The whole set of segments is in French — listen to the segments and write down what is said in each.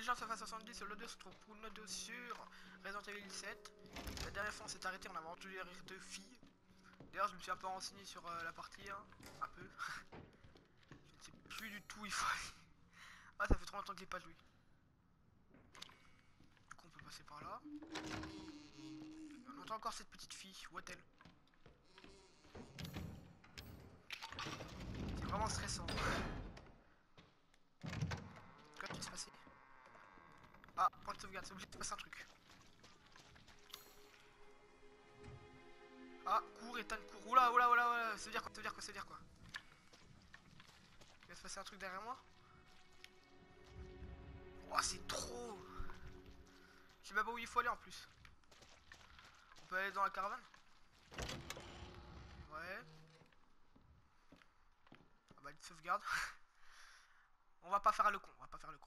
Legends of 70 sur l'audio se trouve pour une note sur Resident Evil 7. La dernière fois on s'est arrêté, on avait entendu les rires de filles. D'ailleurs je me suis un peu renseigné sur la partie, hein, un peu. Je ne sais plus du tout, il faut aller. Ah, ça fait trop longtemps que j'ai pas joué. Du coup on peut passer par là. On entend encore cette petite fille, où est-elle? C'est vraiment stressant. Qu'est-ce qui va se passer? Ah, point de sauvegarde, c'est obligé de passer un truc. Ah, cours, Ethan, cours. Oula, oula, oula, oula. Ça veut dire quoi? Ça veut dire quoi? Ça veut dire quoi? Il va se passer un truc derrière moi? Oh, c'est trop. Je sais même pas où il faut aller en plus. On peut aller dans la caravane? Ouais. Ah bah, une sauvegarde. On va pas faire le con, on va pas faire le con.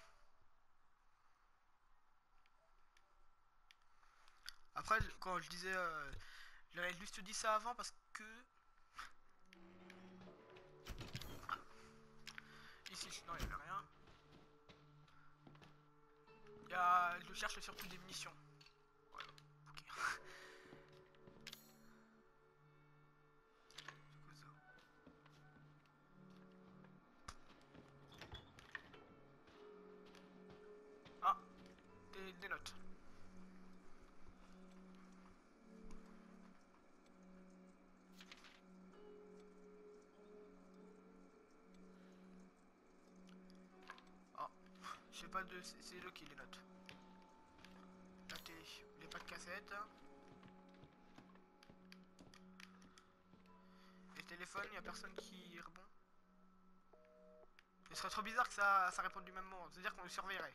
Après, quand je disais... j'avais juste dit ça avant parce que... Ici, non, il n'y avait rien. Je cherche surtout des munitions. Voilà, ok. C'est quoi ça? Ah, des notes. Ah, je sais pas de... C'est le qui les notes. La télé, les pas de cassette. Les téléphones, y a personne qui répond. Ce serait trop bizarre que ça réponde du même moment. C'est-à-dire qu'on le surveillerait.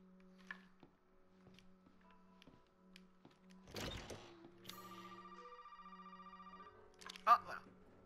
Ah, voilà.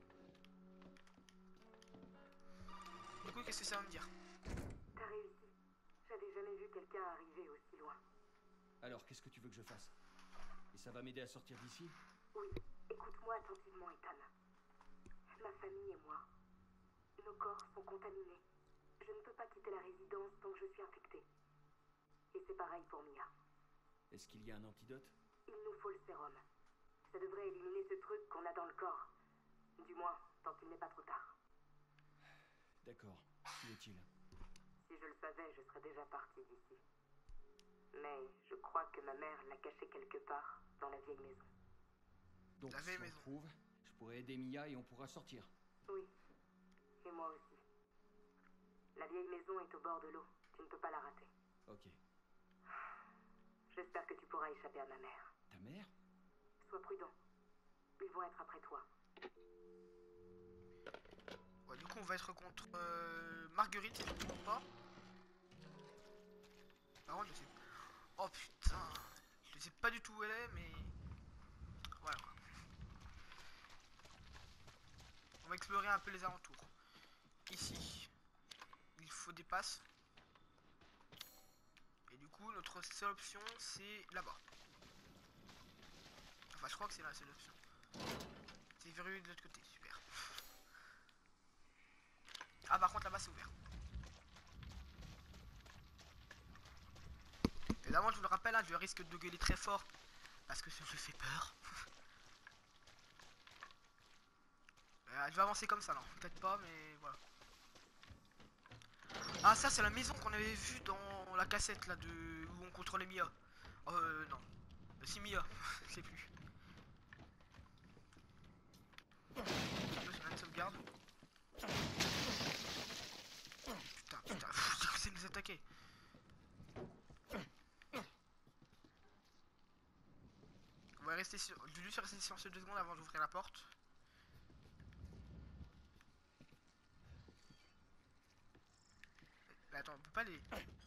Du coup, qu'est-ce que ça veut me dire? T'as réussi. J'avais jamais vu quelqu'un arriver aussi loin. Alors, qu'est-ce que tu veux que je fasse? Et ça va m'aider à sortir d'ici? Oui, écoute-moi attentivement, Ethan. Ma famille et moi, nos corps sont contaminés. Je ne peux pas quitter la résidence tant que je suis infectée. Et c'est pareil pour Mia. Est-ce qu'il y a un antidote? Il nous faut le sérum. Ça devrait éliminer ce truc qu'on a dans le corps. Du moins, tant qu'il n'est pas trop tard. D'accord. Où est-il? Si je le savais, je serais déjà partie d'ici. Mais je crois que ma mère l'a caché quelque part dans la vieille maison. Donc, La si vieille on le maison. trouve, je pourrais aider Mia et on pourra sortir. Oui, et moi aussi. La vieille maison est au bord de l'eau. Tu ne peux pas la rater. Ok. J'espère que tu pourras échapper à ma mère. Ta mère? Sois prudent. Ils vont être après toi. Ouais, du coup, on va être contre Marguerite, si je ne me trompe pas. Par contre, je sais... Oh putain. Je sais pas du tout où elle est, mais... Voilà. On va explorer un peu les alentours. Ici, il faut des passes. Et du coup, notre seule option, c'est là-bas. Enfin, je crois que c'est la seule option. C'est verrouillé de l'autre côté, super. Ah, par contre, là-bas, c'est ouvert. Évidemment, je vous le rappelle, hein, je risque de gueuler très fort. Parce que ça me fait peur. Je vais avancer comme ça, non. Peut-être pas, mais voilà. Ah, ça, c'est la maison qu'on avait vue dans la cassette, là, de où on contrôlait Mia. Non. Si, Mia. Je sais plus. Je une sauvegarde. Putain, putain. C'est nous attaquer. On va rester sur... Je vais juste rester silencieux 2 secondes avant d'ouvrir la porte. Mais attends, on peut pas les...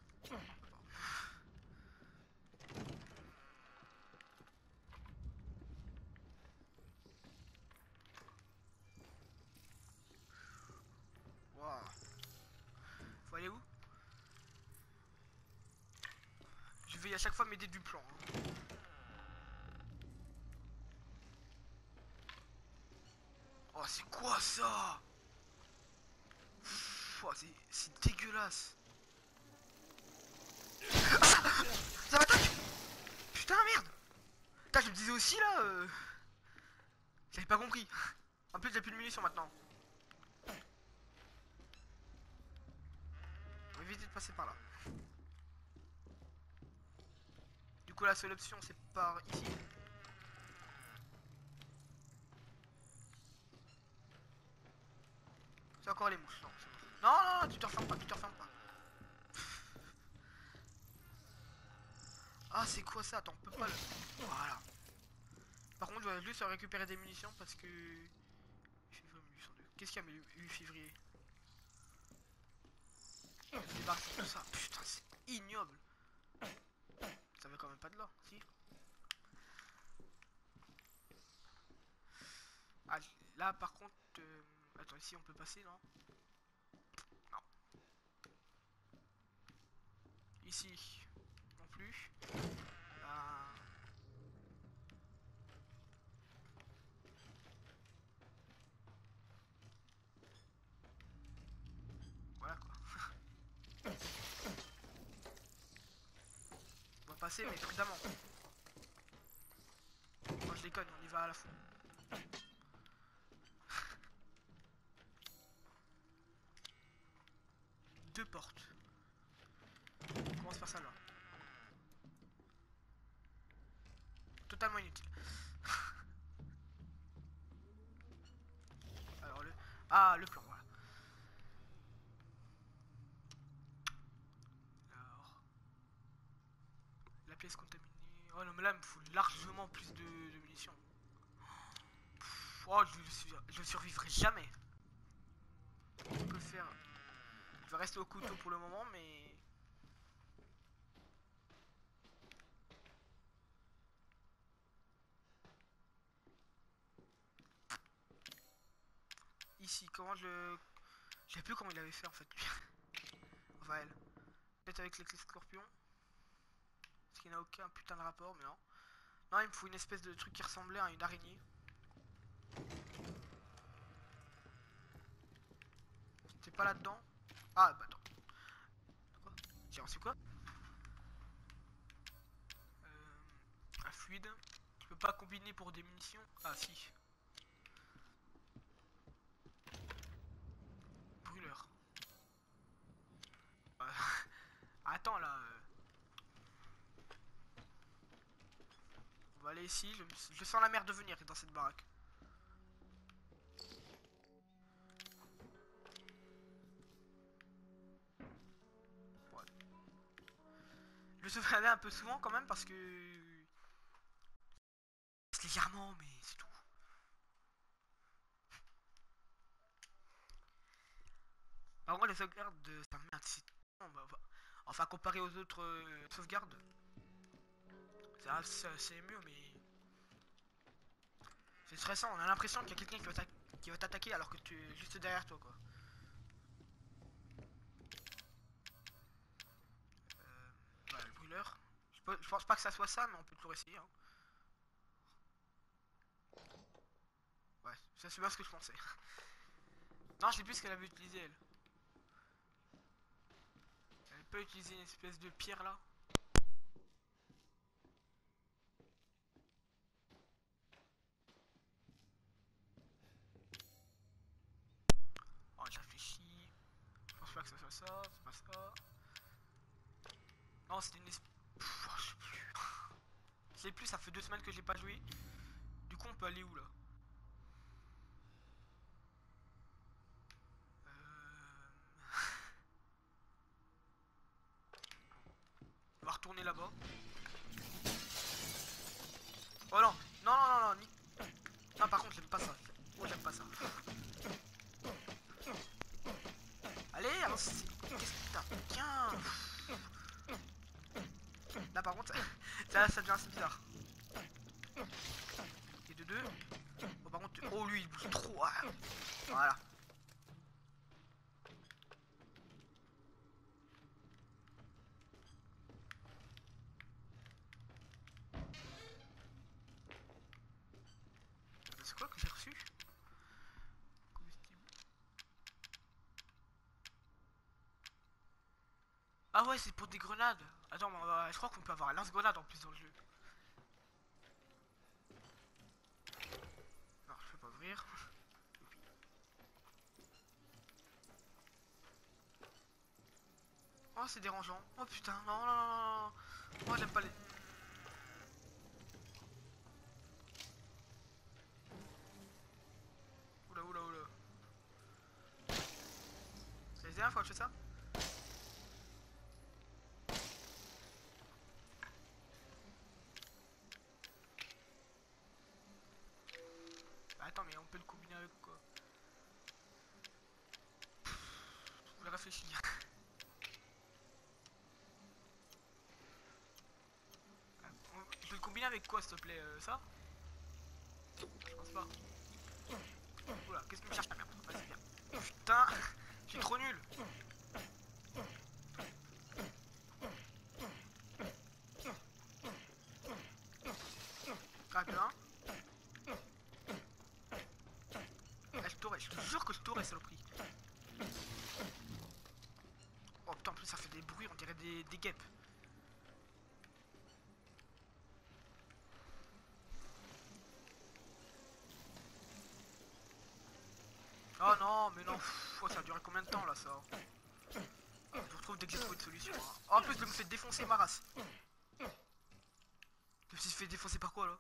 Wow. Faut aller où? Je vais à chaque fois m'aider du plan. Hein. Oh, c'est quoi ça? Oh, c'est dégueulasse. aussi là J'avais pas compris. En plus, j'ai plus de munitions maintenant. On va éviter de passer par là. Du coup, la seule option, c'est par ici. C'est encore les mouches. Non, c'est bon. Non, non, non, tu te refermes pas, tu te refermes pas. Ah, c'est quoi ça? Attends, on peut pas le... Voilà. Par contre, je dois juste récupérer des munitions parce que... Qu'est-ce qu'il y a 8 février? Je débarque sur tout ça. Putain, c'est ignoble. Ça va quand même pas de là, si? Ah, là, par contre... Attends, ici, on peut passer, non? Non. Ici, non plus. Là... Voilà, quoi. On va passer, mais prudemment. Moi, je déconne, on y va à la fois. Deux portes. On commence par ça là. Totalement inutile. Alors le... Ah, le plan, voilà. Alors... La pièce contaminée... Oh non mais là il me faut largement plus de munitions. Oh, je survivrai jamais. On peut le faire. Je vais rester au couteau pour le moment, mais... Ici, comment je... Je sais plus comment il avait fait en fait. Enfin elle. Peut-être avec les scorpions. Parce qu'il n'a aucun putain de rapport, mais non. Non, il me faut une espèce de truc qui ressemblait à une araignée. C'était pas là-dedans. Ah, bah attends. Quoi? Tiens, c'est quoi? Un fluide. Je peux pas combiner pour des munitions. Ah, si. Brûleur. Attends là. On va aller ici. Je sens la mer de venir dans cette baraque. Ouais. Je vais aller un peu souvent quand même parce que... C'est légèrement, mais c'est tout. Par contre, les sauvegardes, ça merde, c'est... Enfin, comparé aux autres sauvegardes, c'est mieux, mais... C'est stressant, on a l'impression qu'il y a quelqu'un qui va t'attaquer alors que tu es juste derrière toi, quoi. Voilà, le brûleur. Je pense pas que ça soit ça, mais on peut toujours essayer, hein. Ouais, ça c'est bien ce que je pensais. Non, je sais plus ce qu'elle avait utilisé, elle. Elle peut utiliser une espèce de pierre, là. Oh, je réfléchis. Je pense pas que ça soit ça, c'est pas ça. Non, c'était une espèce... Oh, je sais plus. Je sais plus, ça fait 2 semaines que j'ai pas joué. Du coup, on peut aller où, là? On va retourner là-bas. Oh non, non, non, non, non, non, par contre, j'aime pas ça. Oh, j'aime pas ça. Allez, qu'est-ce que t'as? Tiens. Là, par contre, ça devient assez bizarre. Et de deux. Oh, par contre, oh, lui, il bouge trop. Ah. Voilà. C'est quoi que j'ai reçu? Ah ouais, c'est pour des grenades. Attends, je crois qu'on peut avoir un lance-grenade en plus dans le jeu. ouvrir. Oh, c'est dérangeant. Oh putain, non, non, non, non, non. Moi, j'aime pas les... Oula, oula, oula. C'est la dernière fois que je fais ça? Bah, attends, mais on peut le combiner avec quoi? Je voulais réfléchir. Je vais le combiner avec quoi, s'il te plaît? Ça? Je pense pas. Oula, qu'est-ce que me cherche ta merde? Vas-y, viens. Putain, je suis trop nul. Ah, bien. Ah, je t'aurais, je te jure que je t'aurais, saloperie. Oh putain, en plus ça fait des bruits, on dirait des guêpes. Oh non, mais non, pff, oh, ça a duré combien de temps là ça? Je vous retrouve dès que j'ai trouvé une solution. Hein. Oh, en plus, je me fais défoncer ma race. Je me suis fait défoncer par quoi là?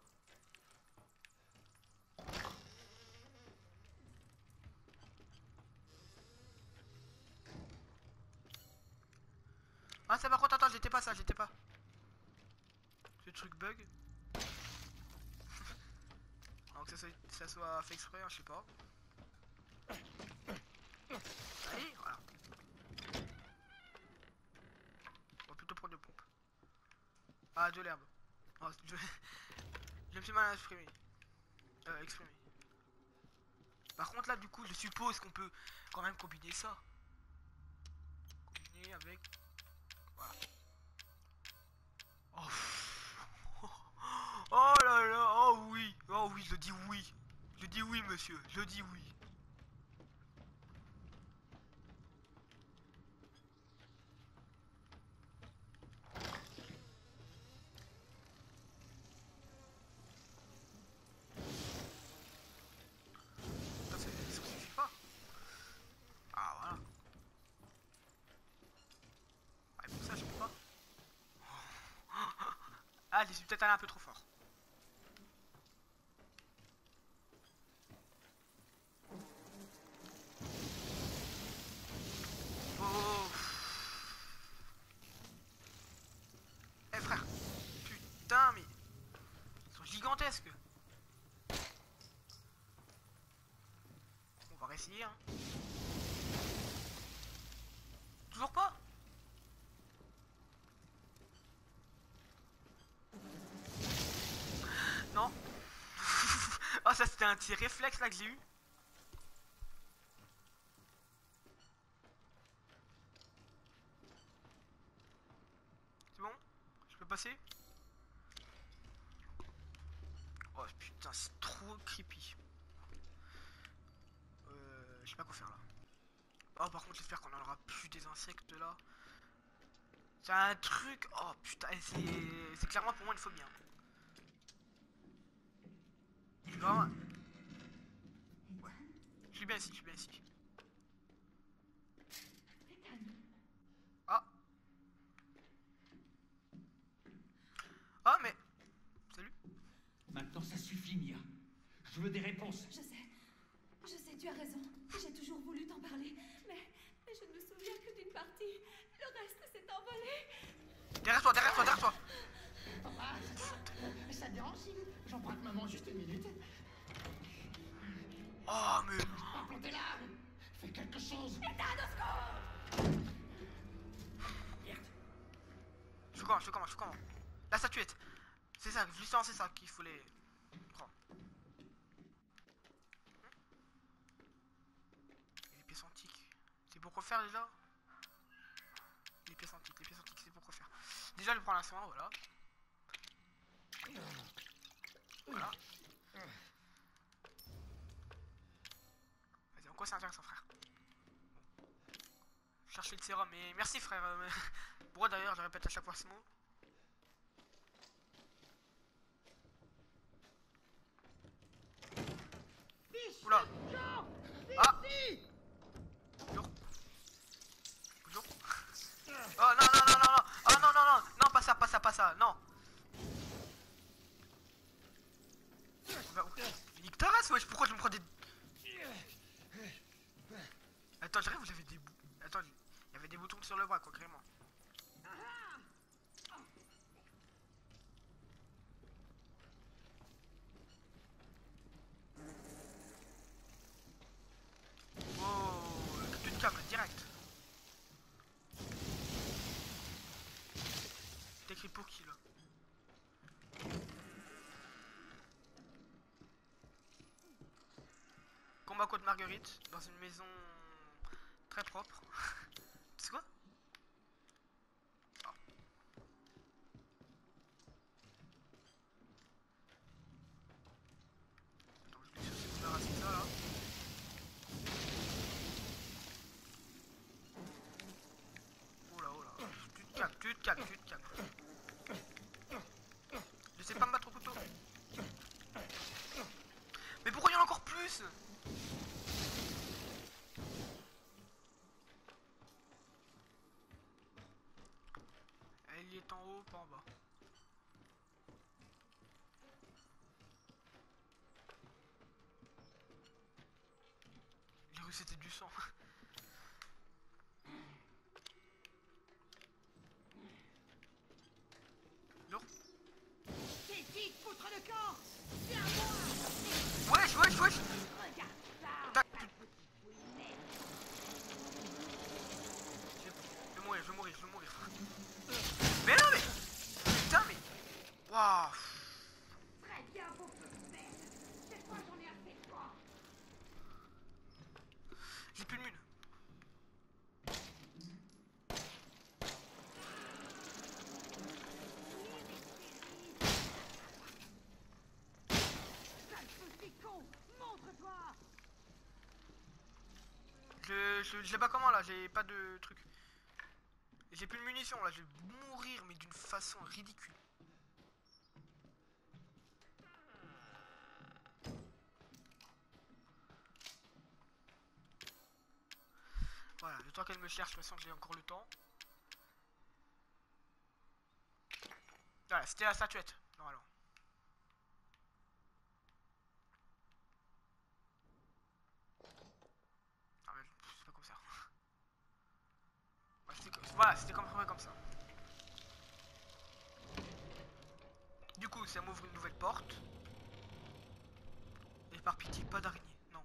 Ah, ça par contre, attends, j'étais pas ça, j'étais pas. Ce truc bug. Alors que ça soit fait exprès, hein, je sais pas. Allez, voilà. On va plutôt prendre de pompe. Ah, de l'herbe. Oh, je me suis mal exprimé. Exprimé. Par contre, là, du coup, je suppose qu'on peut quand même combiner ça. Combiner avec... Voilà. Oh, oh là là, oh oui, je dis oui. Je dis oui, monsieur, je dis oui. Ça suffit pas. Ah, voilà. Ah, pour ça, je peux pas. Ah, je suis peut-être allé un peu trop fort. Oh. Eh frère. Putain, mais... Ils sont gigantesques. On va réessayer, hein. Toujours pas? Non. Ah, ça c'était un petit réflexe là que j'ai eu. C'est bon? Je peux passer? Oh putain, c'est trop creepy. Je sais pas quoi faire là. Oh, par contre, j'espère qu'on en aura plus des insectes là. C'est un truc. Oh putain, c'est clairement pour moi une phobie. Hein. Je suis vraiment. Ouais. Je suis bien ici, je suis bien ici. Ah. Ah, mais. Salut. Maintenant, ça suffit, Mia. Je veux des réponses. Je sais, tu as raison. J'ai toujours voulu t'en parler, mais je ne me souviens que d'une partie. Le reste s'est envolé. Derrière toi, derrière toi, derrière toi. Papa, ça te dérange si j'emprunte maman juste une minute? Oh, mais. Pas planter là. Fais quelque chose. Je fais comment? La statuette. C'est ça, justement, c'est ça qu'il faut les prendre. Les pièces antiques. C'est pour quoi faire déjà? Les pièces antiques, c'est pour quoi faire? Déjà, je prends la soin, voilà. Voilà. Vas-y, en quoi c'est intéressant, frère? Chercher le sérum, mais merci, frère. Pourquoi d'ailleurs, je répète à chaque fois ce mot? Oula. Ah. Bonjour. Bonjour. Oh non, non, non, non, non. Oh non, non, non. Non, pas ça, pas ça, pas ça. Non. Bah, nique ta race, wesh. Pourquoi je me prends des... Attends, j'arrive où j'avais des bouts. Attends, il y avait des boutons sur le bras, quoi, carrément. Wow, capture de câble, direct. C'est écrit pour qui, là? Combat contre Marguerite, dans une maison très propre. C'est quoi? Ah. Attends, je vais chercher de débarrasser ça, là. Oh là, oh là. Tu te calmes, tu te calmes, tu te calmes. Je sais pas me battre au couteau. Mais pourquoi il y en a encore plus? Elle est en haut, pas en bas. J'ai cru que c'était du sang. Non. C'est qui, foutre de camp? C'est à moi. Wesh, wesh, wesh. Regarde ça. Tac, je vais mourir, je vais mourir, je vais mourir. Mais non, mais... Putain, mais... Waouh. Très bien, vos petites merdes. Cette fois, j'en ai assez de toi. J'ai plus de mine. Sale petit con, montre-toi. Je sais pas comment là, j'ai pas de truc. J'ai plus de munitions là, je vais mourir mais d'une façon ridicule. Voilà, le temps qu'elle me cherche, je sens que j'ai encore le temps. Voilà, c'était la statuette, normalement. Ah mais c'est pas comme ça. Ouais, voilà, c'était comme ça. Du coup, ça m'ouvre une nouvelle porte. Et par pitié, pas d'araignée, non.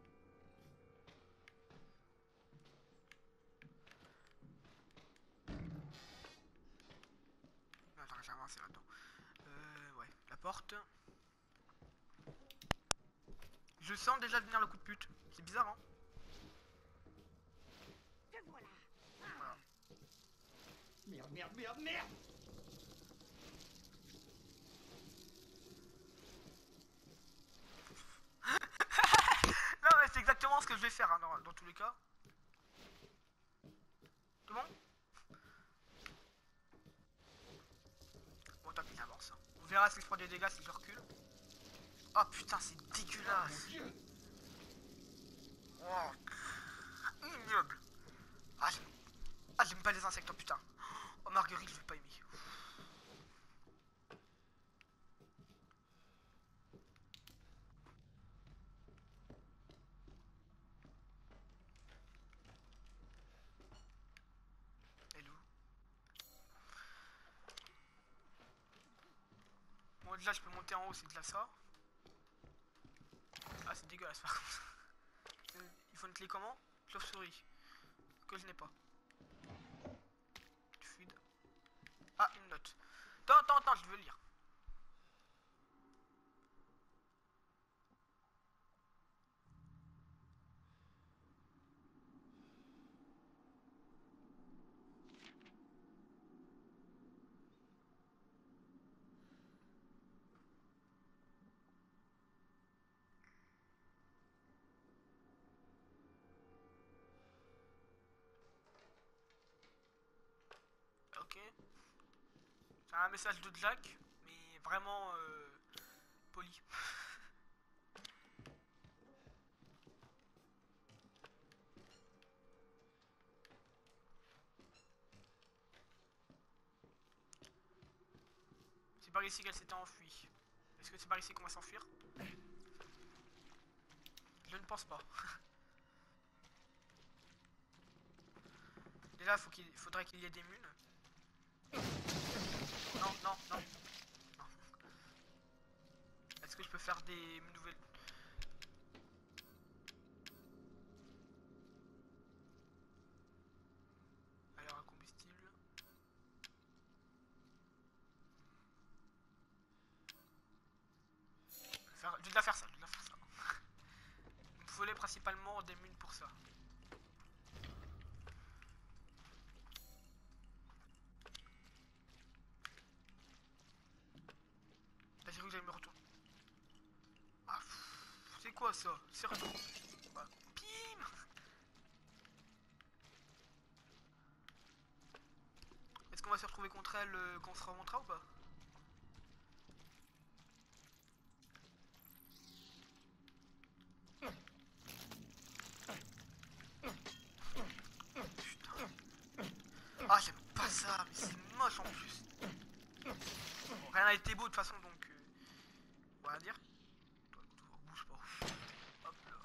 Attends, j'ai avancé là-dedans. Ouais, la porte. Je sens déjà venir le coup de pute. C'est bizarre, hein? Te voilà. Voilà. Merde, merde, merde, merde. Non, mais c'est exactement ce que je vais faire, hein, dans tous les cas. Tout bon? Bon, tant qu'il avance. On verra si je prends des dégâts si je recule. Oh putain, c'est dégueulasse. Oh, ignoble. J'aime pas les insectes, oh putain. Oh, Marguerite, je vais pas aimer. Elle est où? Bon, déjà, je peux monter en haut, c'est déjà ça. Ah, c'est dégueulasse par contre. Il faut une clé comment? Chauve-souris. Que je n'ai pas. Fluide. Ah, une note. Attends, je veux lire. Ok. C'est un message de Jack, mais vraiment poli. par ici qu'elle s'était enfuie. Est-ce que c'est par ici qu'on va s'enfuir? Je ne pense pas. Déjà, faudrait qu'il y ait des mules. Non, non, non. Non. Est-ce que je peux faire des nouvelles... Alors, un combustible. Je vais de la faire ça, je vais de la faire ça. Il me fallait principalement des mules pour ça. Là, j'ai cru que j'allais me retourner. Ah, c'est quoi ça? C'est retourné. Voilà. Pim! Est-ce qu'on va se retrouver contre elle quand on se remontera ou pas? Putain. Ah, j'aime pas ça, mais c'est moche en plus. Bon, rien n'a été beau de toute façon, donc... on va dire. Bouge pas. Hop là.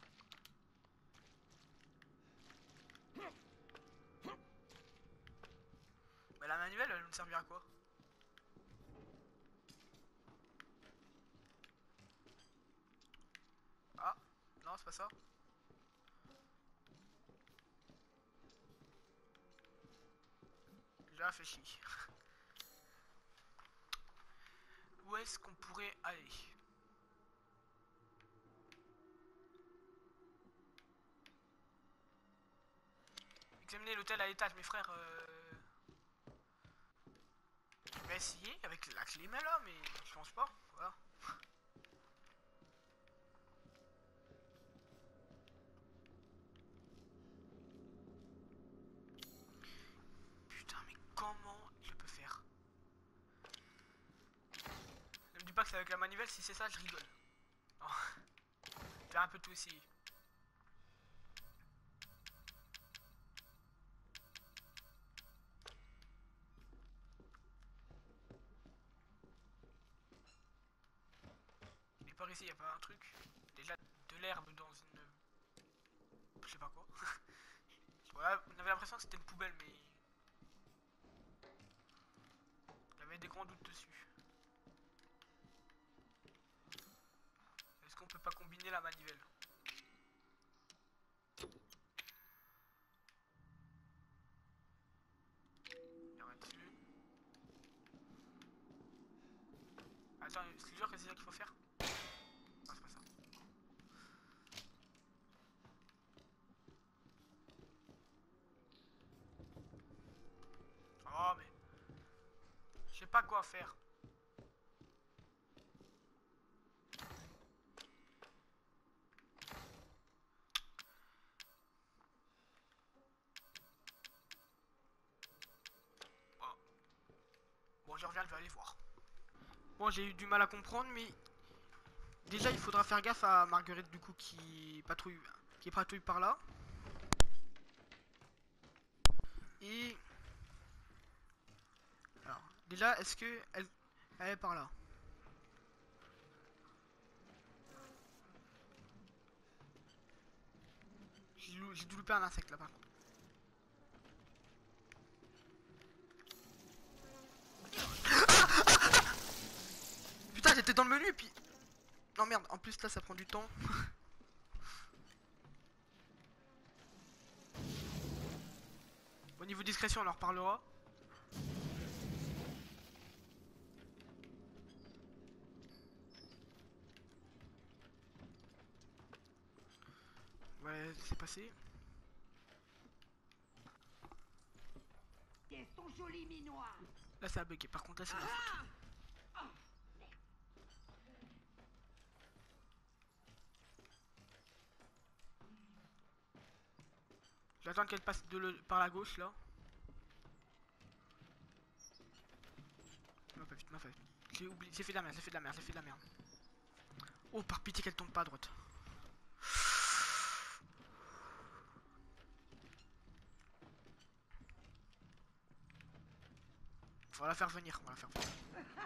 Mais la manivelle, elle me servira à quoi? Ah, non, c'est pas ça. J'ai réfléchi. Où est-ce qu'on pourrait aller? Examiner l'hôtel à l'étage, mes frères. Je vais essayer avec la clé mais là, mais je pense pas. Voilà. Putain, mais comment je peux faire? Ne me dis pas que c'est avec la manivelle, si c'est ça, je rigole. Non. Faire un peu tout essayer. Et par ici, y a pas un truc? Déjà de l'herbe dans une... je sais pas quoi. Voilà, on avait l'impression que c'était une poubelle, mais... il y avait des grands doutes dessus. Est-ce qu'on peut pas combiner la manivelle? Il y a rien dessus. Attends, c'est sûr que c'est ça qu'il faut faire? Non, c'est pas ça. Oh, mais... je sais pas quoi faire. Oh. Bon, je reviens, je vais aller voir. Bon, j'ai eu du mal à comprendre, mais... déjà, il faudra faire gaffe à Marguerite, du coup, qui patrouille par là. Et... alors, déjà, est-ce que elle est par là? J'ai dû louper un insecte, là, par contre. Putain, j'étais dans le menu, et puis... non, merde, en plus, là, ça prend du temps. Au niveau discrétion, on en reparlera. Ouais, c'est passé. Qu'est-ce ton joli minois? Là, ça a bugué. Par contre, là, c'est ma faute. J'attends qu'elle passe par la gauche, là. Pas vite, pas vite. J'ai oublié, j'ai fait de la merde, j'ai fait de la merde, j'ai fait de la merde. Oh, par pitié qu'elle tombe pas à droite. On va la faire venir, on va la faire venir.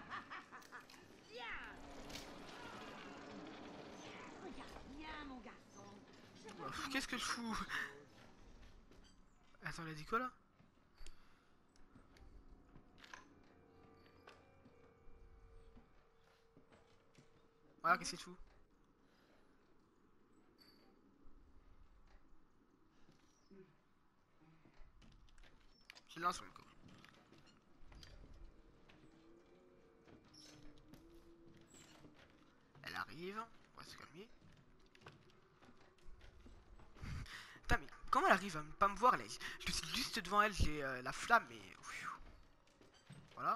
Qu'est-ce que je fous? Attends, elle a dit quoi là? Voilà, qu'est-ce que tu fous? Je lance sur le coup. Elle arrive, on va se calmer. Putain, mais comment elle arrive à pas me voir? Je suis juste devant elle, j'ai la flamme et... Voilà.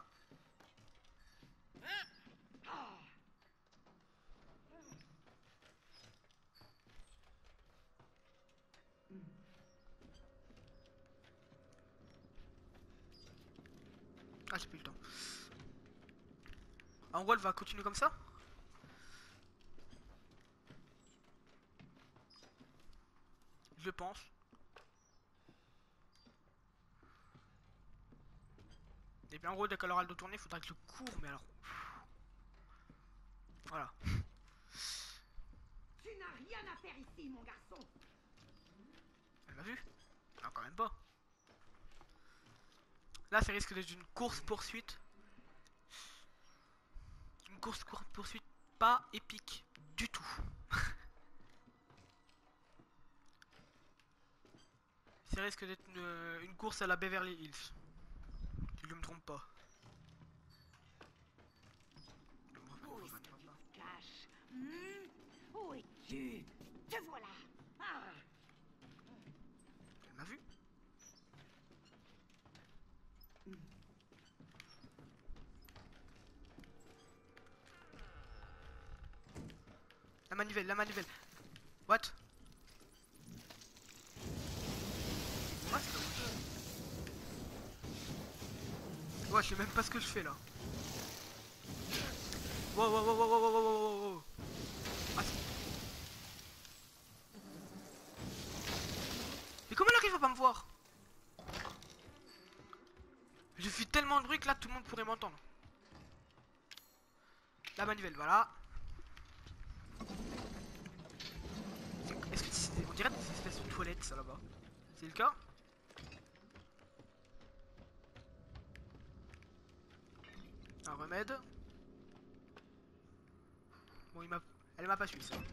Ah, j'ai plus le temps. En gros, elle va continuer comme ça? Je pense. Et bien en gros, dès qu'elle aura le dos tourné, il faudra que je cours, mais alors... Voilà. Tu n'as rien à faire ici, mon garçon. Elle m'a vu? Non, quand même pas. Là, ça risque d'être une course-poursuite. Une course-poursuite pas épique du tout. Ça risque d'être une course à la Beverly Hills. Si je me trompe pas. Où est-ce que tu te caches? Où es-tu? Te voilà. Ah. Elle m'a vu? La manivelle, la manivelle. What? Moi, c'est ouais, je sais même pas ce que je fais là. Wow, wow, wow, wow, wow, wow, wow, wow. Ah, mais comment elle arrive à pas me voir? Je fais tellement de bruit que là tout le monde pourrait m'entendre. La manivelle, voilà. Est-ce que on dirait des espèces de toilettes ça là-bas? C'est le cas? Un remède. Bon, elle m'a pas suivi ça.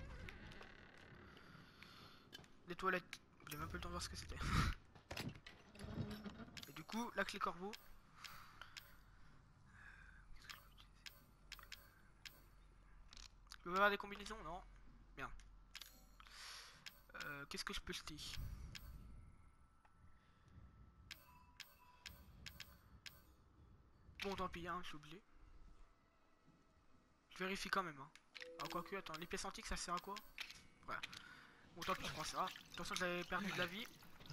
Des toilettes. J'ai même pas eu le temps de voir ce que c'était. Et du coup, la clé corbeau. Je veux avoir des combinaisons? Non. Bien. Qu'est-ce que je peux jeter? Bon, tant pis, hein, je suis obligé. Je vérifie quand même. Hein. Ah, quoique, attends, les pièces antiques, ça sert à quoi? Voilà. Bon, tant pis, je prends ça. De toute façon, j'avais perdu de la vie.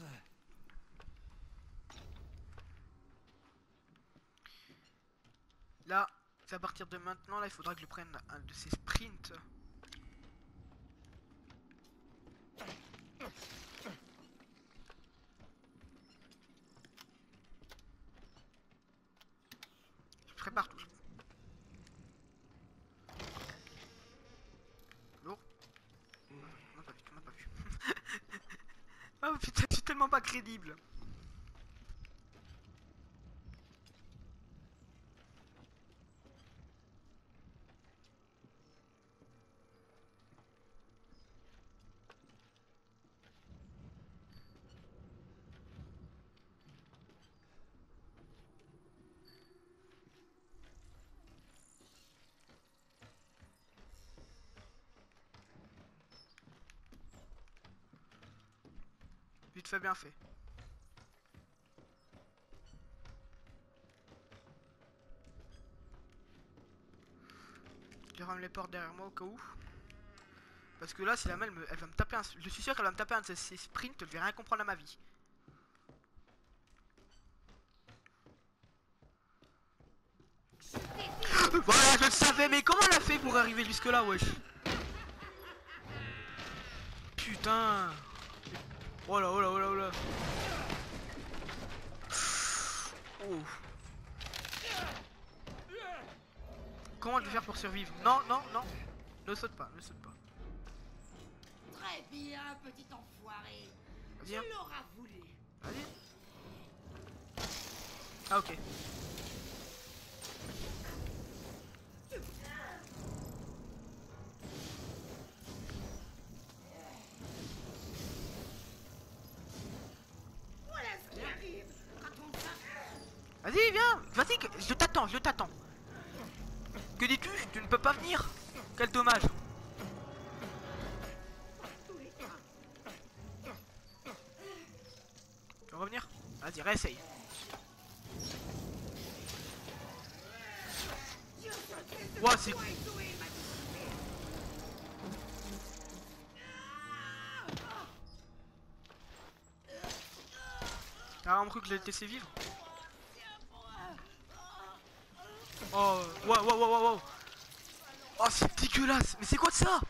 Là, c'est à partir de maintenant, là, il faudra que je prenne un de ces sprints. Je prépare tout. Lourd. On m'a pas vu, on m'a pas vu. Oh putain, je suis tellement pas crédible. Vite fait, bien fait. Je rame les portes derrière moi au cas où. Parce que là, si la main elle va me taper un... Je suis sûr qu'elle va me taper un de ces sprints, je vais rien comprendre à ma vie. Voilà, je le savais, mais comment elle a fait pour arriver jusque là, wesh? Putain. Oh là, oh là, oh là, oh là. Oh. Comment je vais faire pour survivre? Non, non, non. Ne saute pas, ne saute pas. Très bien, petit enfoiré. Vas-y, hein. Tu l'auras voulu. Allez. Ah, ok. Voilà ce qui arrive quand on s'arrête. Vas-y, viens. Vas-y, je t'attends, je t'attends. Que dis-tu? Tu ne peux pas venir. Quel dommage. Tu veux revenir? Vas-y, réessaye. Ouah, c'est... T'as vraiment cru que je l'ai laissé vivre? Oh, wow, wow, wow, wow. Oh, c'est dégueulasse. Mais c'est quoi de ça?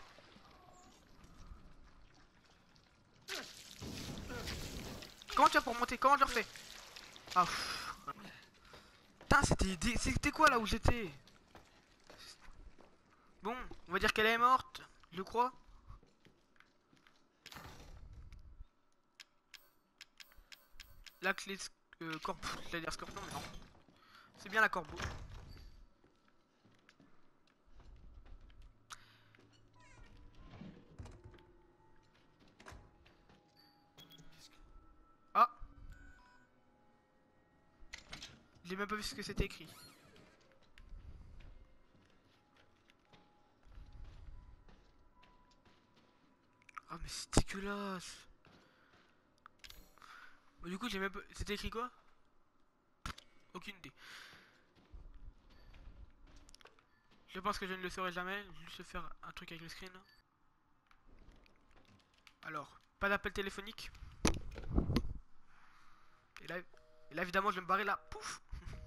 Comment tu vas pour monter? Comment je le refais? Ah, pff. Putain, c'était quoi là où j'étais? Bon, on va dire qu'elle est morte, je crois. La clé corbeau, j'allais dire scorpion, mais non. C'est bien la corbeau. Ah, j'ai même pas vu ce que c'était écrit. Ah, mais c'est dégueulasse. Bon, du coup, j'ai même pas... C'était écrit quoi? Aucune idée. Je pense que je ne le saurai jamais. Je vais juste faire un truc avec le screen. Alors, pas d'appel téléphonique. Et là, évidemment, je vais me barrer là. Pouf.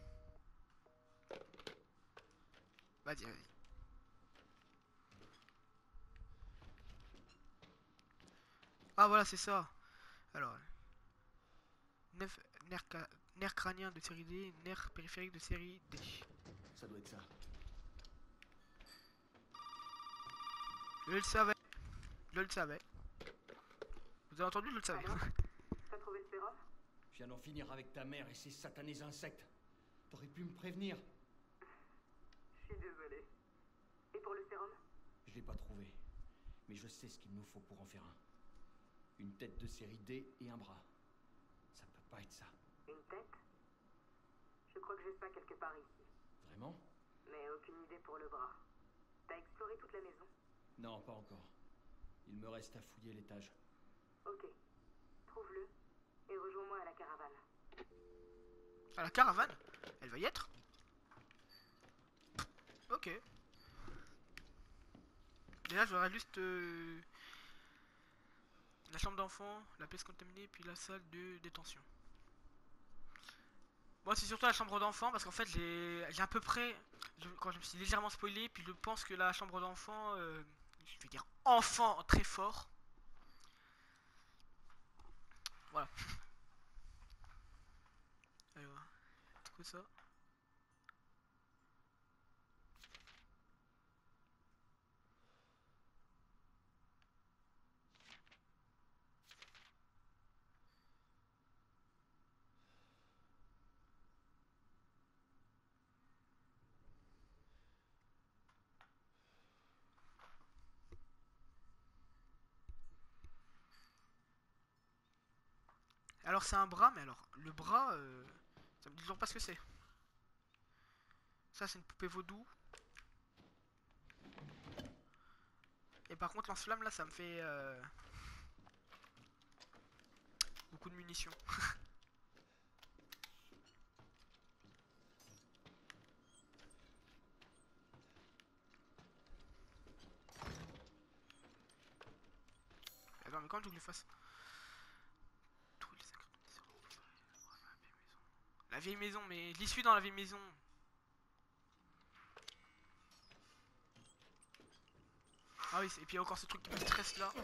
Vas-y, vas-y. Ah, voilà, c'est ça. Alors, nerf crânien de série D, nerf périphérique de série D. Ça doit être ça. Je le savais. Je le savais. Vous avez entendu? Je le savais. T'as trouvé le sérum? Je viens d'en finir avec ta mère et ses satanés insectes. T'aurais pu me prévenir. Je suis désolé. Et pour le sérum? Je l'ai pas trouvé. Mais je sais ce qu'il nous faut pour en faire un. Une tête de série D et un bras. Ça peut pas être ça. Une tête? Je crois que j'ai ça quelque part ici. Vraiment? Mais aucune idée pour le bras. T'as exploré toute la maison? Non, pas encore. Il me reste à fouiller l'étage. Ok. Trouve-le et rejoins-moi à la caravane. À la caravane? Elle va y être? Ok. Déjà, j'aurais juste la chambre d'enfant, la pièce contaminée, puis la salle de détention. Moi, c'est surtout la chambre d'enfant parce qu'en fait, j'ai à peu près. Quand je me suis légèrement spoilé, puis je pense que la chambre d'enfant, je vais dire enfant très fort. Voilà. Allez, voilà. C'est quoi ça? Alors, c'est un bras, mais alors, le bras, ça me dit toujours pas ce que c'est. Ça, c'est une poupée vaudou. Et par contre, lance-flamme, là, ça me fait beaucoup de munitions. Attends, mais comment tu veux que je le fasse? Tous les ingrédients. La vieille maison, mais je l'y suis dans la vieille maison. Ah oui, et puis il y a encore ce truc qui me stresse là.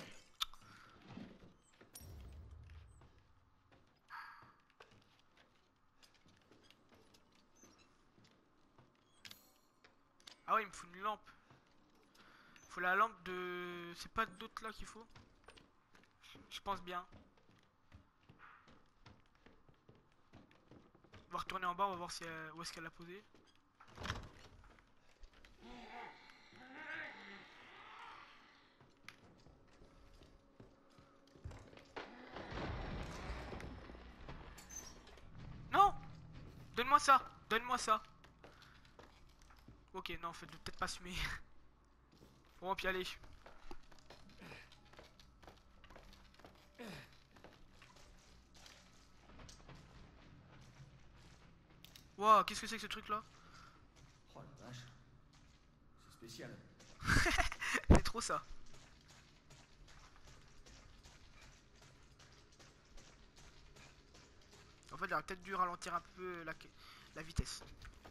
Ah ouais, il me faut une lampe. Faut la lampe de... C'est pas d'autres là qu'il faut? Je pense bien. On va retourner en bas, on va voir si où est-ce qu'elle l'a posé. Non! Donne-moi ça! Donne-moi ça! Ok, non, en fait, je vais peut-être pas assumer. Bon, puis allez. Wow, qu'est-ce que c'est que ce truc là? Oh la vache. C'est spécial. C'est trop ça. En fait, il aurait peut-être dû ralentir un peu la vitesse.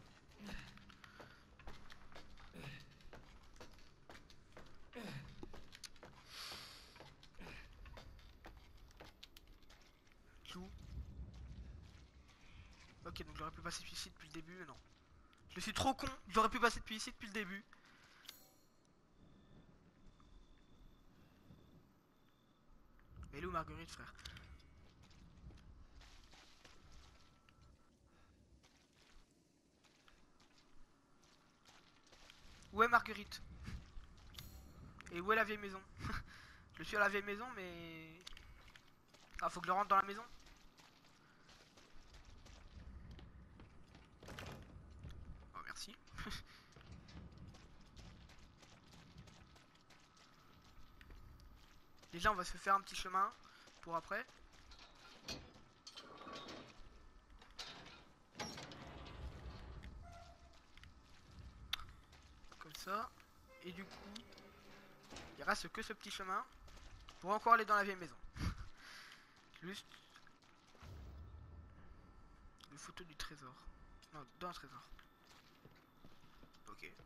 Tout. Ok, donc j'aurais pu passer ici depuis le début, mais non. Je suis trop con, j'aurais pu passer depuis ici depuis le début. Mais elle est où Marguerite, frère? Où est Marguerite? Et où est la vieille maison? Je suis à la vieille maison, mais... Ah, faut que je rentre dans la maison? Oh, merci. Déjà, on va se faire un petit chemin pour après. Comme ça. Et du coup, il reste que ce petit chemin pour encore aller dans la vieille maison. Juste une photo du trésor. Non, d'un trésor. Ok.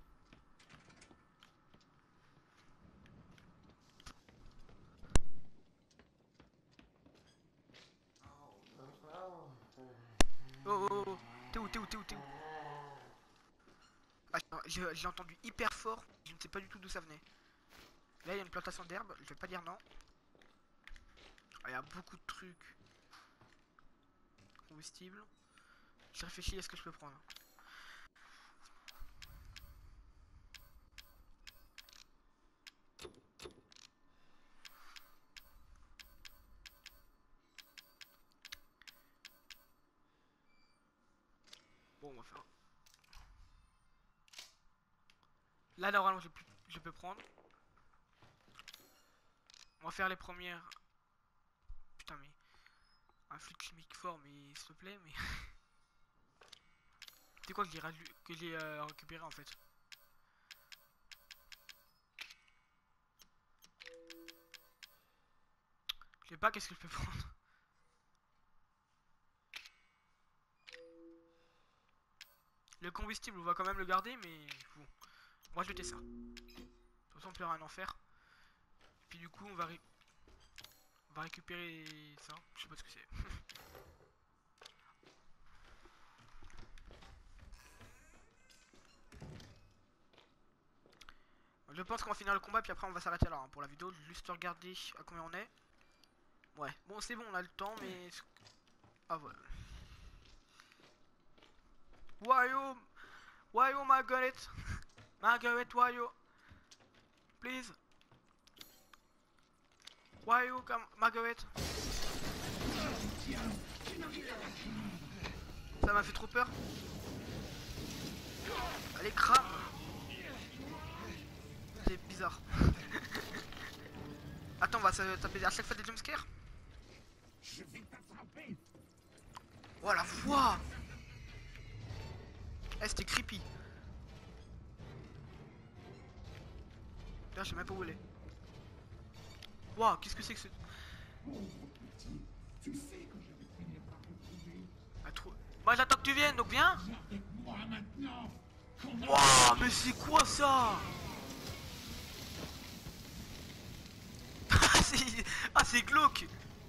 Oh oh oh. T'es où? T'es où? T'es où? T'es où? Attends, j'ai entendu hyper fort. Je ne sais pas du tout d'où ça venait. Là, il y a une plantation d'herbe. Je vais pas dire non. Ah, il y a beaucoup de trucs. Combustible. Je réfléchis à ce que je peux prendre. Bon, on va faire. Là, normalement, je peux prendre. On va faire les premières. Putain, mais. Un fluide chimique fort, mais s'il te plaît, mais. C'est quoi que j'ai récupéré en fait? Je sais pas, qu'est-ce que je peux prendre? Le combustible, on va quand même le garder, mais bon. On va jeter ça. De toute façon, on peut rien en faire. Puis du coup, on va récupérer ça. Je sais pas ce que c'est. Je pense qu'on va finir le combat, puis après on va s'arrêter là hein, pour la vidéo. Juste regarder à combien on est. Ouais, bon, c'est bon, on a le temps, mais. Ah, voilà. Why you, Margaret? Margaret, why you? Please. Why you come, Margaret? Ça m'a fait trop peur. Allez, crame. C'est bizarre. Attends, on va se taper à chaque fois des jumpscares. Oh la voix. Eh, c'était creepy. Là, je sais même pas où elle est. Waouh, qu'est-ce que c'est que ce... Ah, trop... Moi j'attends que tu viennes, donc viens. Waouh, mais c'est quoi ça? Ah, c'est glauque.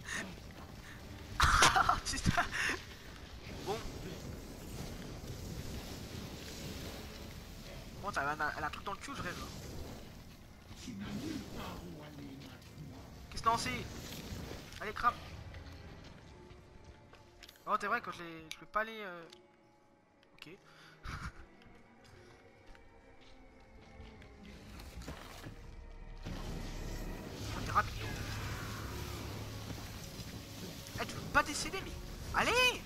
Ah, putain. Bon. Bon, elle a un truc dans le cul, je rêve. Qu'est-ce que t'en sais? Allez, crame. Oh, t'es vrai que je peux pas aller. Ok. Oh, t'es rapide. Eh, tu peux pas décéder, mais. Allez!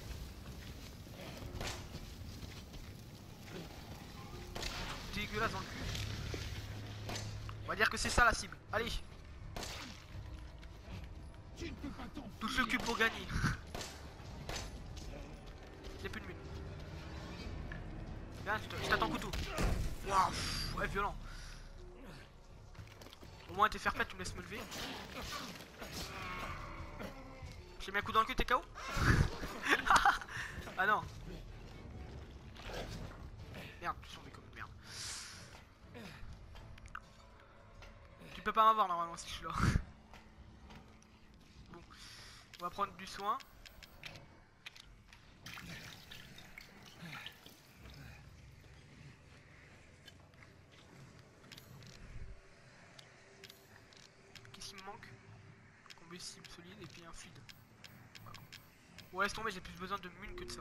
Dégueulasse dans le cul. On va dire que c'est ça la cible. Allez. Touche le cul pour gagner. J'ai plus de mine. Viens, je t'attends couteau. Waouh, ouais, violent. Au moins t'es fair play, tu me laisses me lever. J'ai mis un coup dans le cul, t'es KO. Ah non. Merde, tu sont des comme merde. Tu peux pas m'avoir normalement si je suis là. Bon, on va prendre du soin. Qu'est-ce qu'il me manque? Combustible solide et puis un fluide. Voilà. Ouais, laisse tomber, j'ai plus besoin de mine que de ça.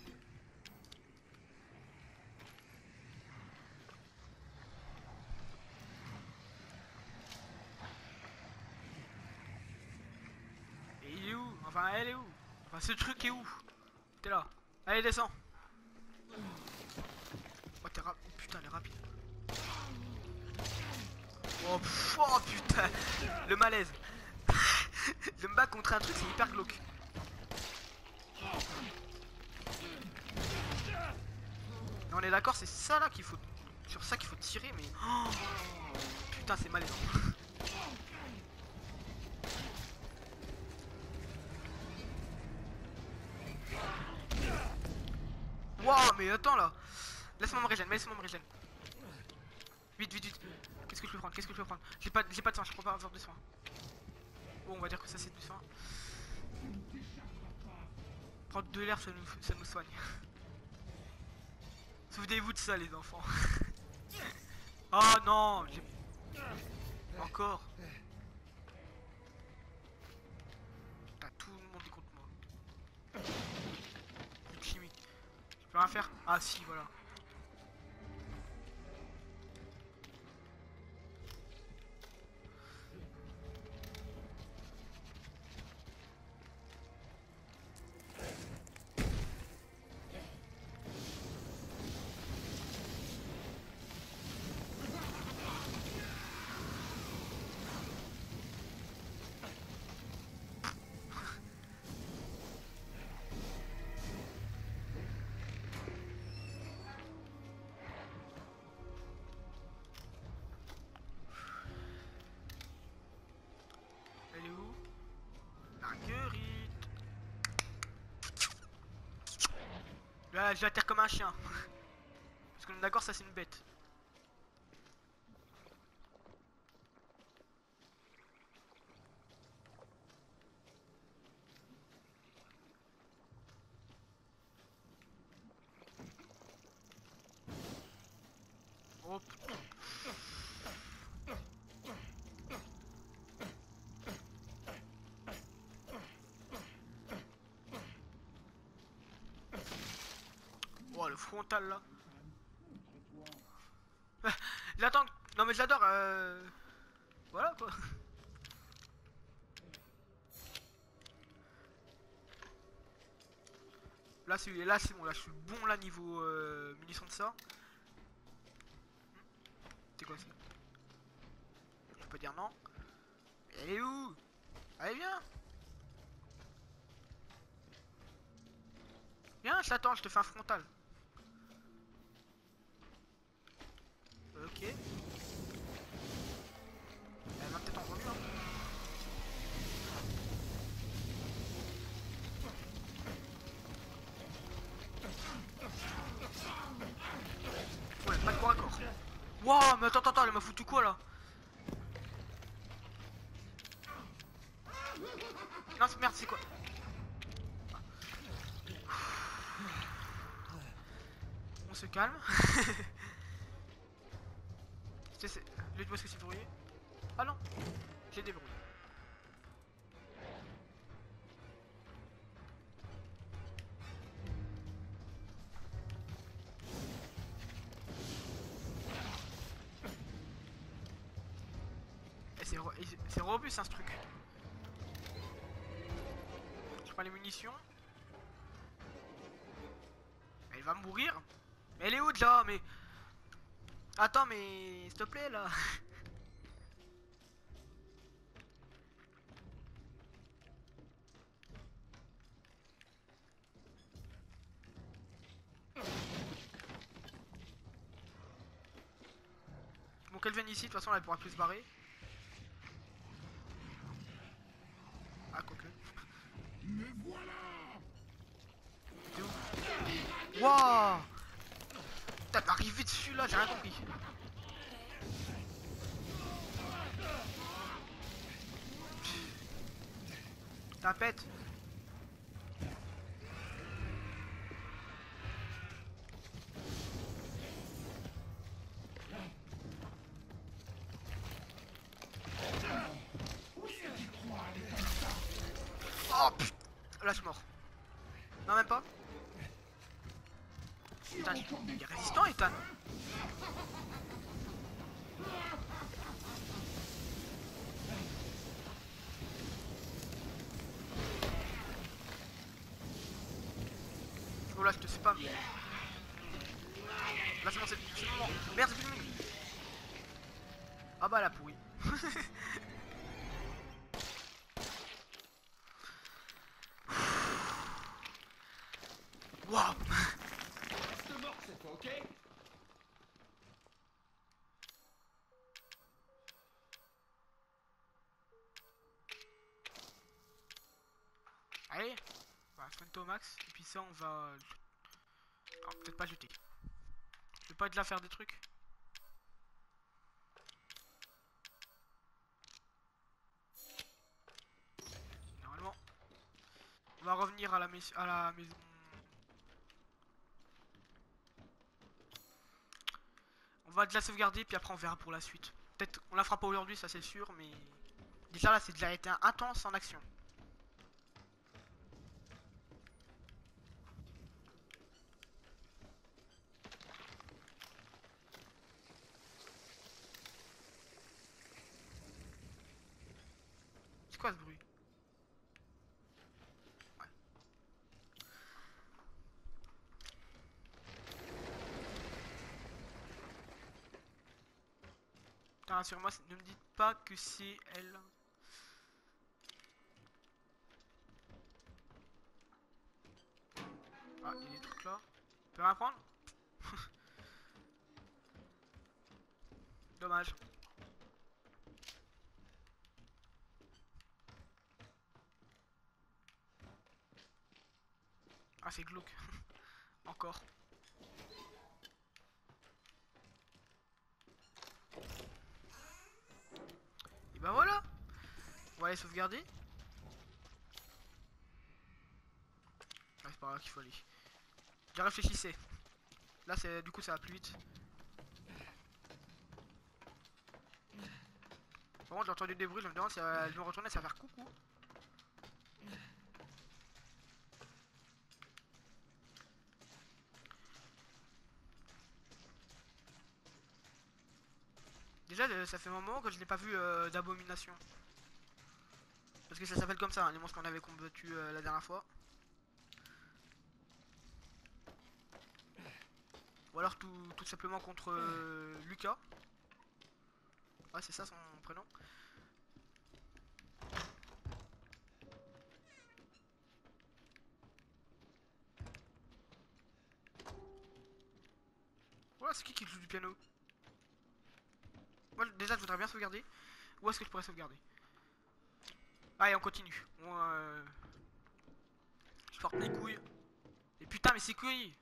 Et il est où? Enfin, elle est où? Enfin, ce truc est où? T'es là. Allez, descends. Oh, t'es rapide. Oh, putain, elle est rapide. Oh, oh putain. Le malaise. Je me bats contre un truc, c'est hyper glauque. Mais on est d'accord, c'est ça là qu'il faut. Sur ça qu'il faut tirer, mais. Oh, putain, c'est malaisant. Waouh, mais attends là. Laisse-moi me régène, laisse-moi me régène. Vite, vite, vite. Qu'est-ce que je peux prendre? Qu'est-ce que je peux prendre? J'ai pas de soin, je prends pas un de soin. Bon, on va dire que ça c'est du soin. Prendre de l'air, ça nous soigne. Souvenez-vous de ça, les enfants. Oh non, j'ai. Encore. Putain, tout le monde est contre moi. Chimique. Je peux rien faire? Ah si, voilà. Elle est où? Marguerite. Là, je la terre comme un chien. Parce qu'on est d'accord, ça c'est une bête. Oh putain. Oh le frontal là. J'attends. Non mais j'adore. Voilà quoi. Là c'est bon, là je suis bon là niveau munitions de ça. C'est quoi ça? Je peux dire non. Elle est où? Allez viens. Viens, je t'attends, je te fais un frontal. Ok. Elle m'a peut-être entendu hein. Ouais, pas de corps à corps. Wouah, mais attends, elle m'a foutu quoi là? Non, merde, c'est quoi? On se calme. Dites-moi ce que c'est verrouillé. Ah non, j'ai déverrouillé. Et c'est robuste hein, ce truc. Je prends les munitions. Elle va mourir. Mais elle est où déjà? Mais... Attends mais... S'il te plaît là. Bon qu'elle vienne ici, de toute façon elle pourra plus se barrer. Ah quoique. Me voilà. T'es où? Wouah! T'as arrivé dessus là, j'ai rien compris. Tapette. Oh putain. Là je suis mort. Non même pas. Putain, il est résistant Ethan. Oh là je te sais pas. Là c'est bon, c'est le moment. Merde, c'est plus le moment. Ah bah la pourrie. Waouh. Reste mort cette fois, ok? Allez, on va affronter au max. Et puis ça on va... Alors peut-être pas lutter. Je vais pas être là faire des trucs. Normalement. On va revenir à la maison. On va de la sauvegarder puis après on verra pour la suite. Peut-être on la fera pas aujourd'hui, ça c'est sûr, mais déjà là c'est déjà été intense en action. C'est quoi ce bruit? Ouais. Putain, rassure-moi, ne me dites pas que c'est elle. Ah, il y a des trucs là. Tu peux rien prendre? Dommage. Ah, c'est glauque. Encore. Et bah voilà. On va aller sauvegarder. Ah, c'est pas là qu'il faut aller. Je réfléchissais. Là, c'est du coup, ça va plus vite. Par contre, j'ai entendu des bruits, je me demande si elle veut retourner, ça va faire coucou. Déjà, ça fait un moment que je n'ai pas vu d'abomination. Parce que ça s'appelle comme ça, hein, les monstres qu'on avait combattus la dernière fois. Ou alors tout simplement contre Lucas. Ouais, c'est ça son prénom. Ouais, c'est qui joue du piano? Moi, déjà, je voudrais bien sauvegarder. Où est-ce que je pourrais sauvegarder? Allez, on continue. Je porte mes couilles. Et putain, mais c'est couilles!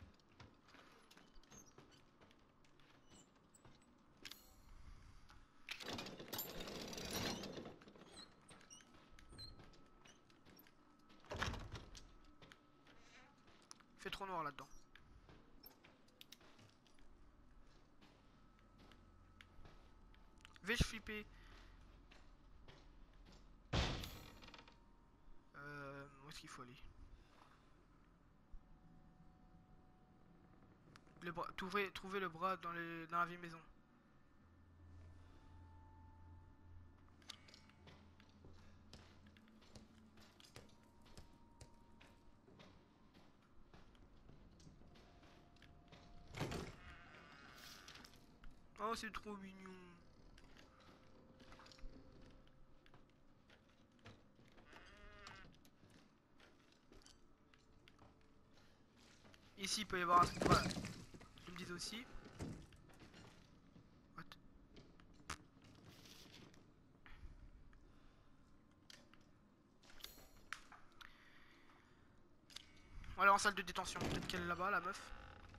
Il fait trop noir là-dedans. Vais-je flipper? Où est-ce qu'il faut aller? Le bras, trouver le bras dans la vieille maison. Oh, c'est trop mignon. Ici, il peut y avoir un truc. Voilà. Je me disais aussi. What? Voilà, en salle de détention. Peut-être qu'elle est là-bas, la meuf.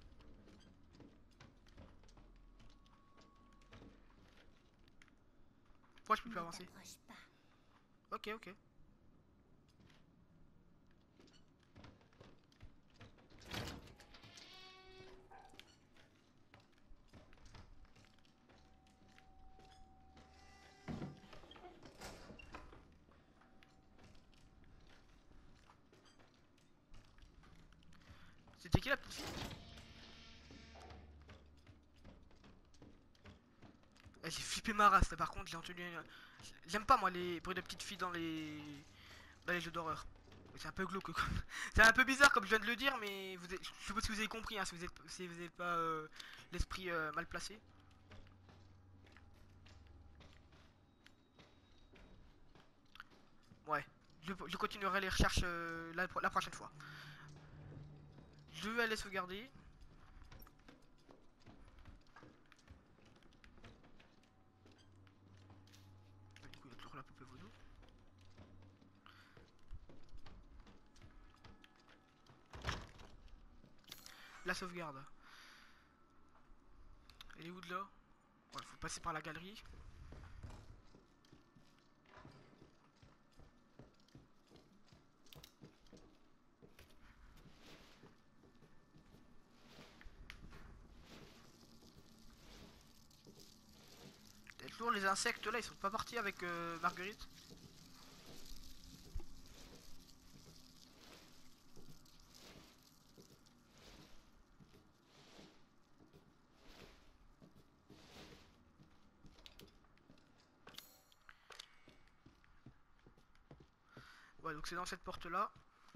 Pourquoi je peux plus avancer? Ok, ok. C'était qui la petite fille? J'ai flippé ma race là, par contre j'ai entendu. J'aime pas moi les bruits de petites filles dans les jeux d'horreur. C'est un peu glauque comme. C'est un peu bizarre comme je viens de le dire, mais je suppose que vous avez compris hein, si vous n'êtes pas l'esprit mal placé. Ouais, je continuerai les recherches la prochaine fois. Je vais aller sauvegarder. Du coup, il y a toujours la poupée vaudou. La sauvegarde. Elle est où de là? Ouais, faut passer par la galerie. Et toujours les insectes là, ils sont pas partis avec Marguerite. Ouais, donc c'est dans cette porte là.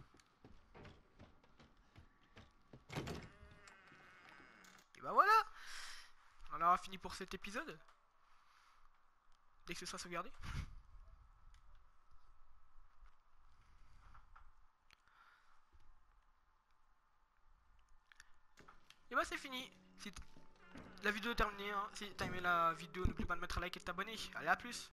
Et bah voilà, on aura fini pour cet épisode. Dès que ce sera sauvegardé. Et bah c'est fini. Si la vidéo est terminée, hein. Si t'as aimé la vidéo, n'oublie pas de mettre un like et de t'abonner. Allez, à plus.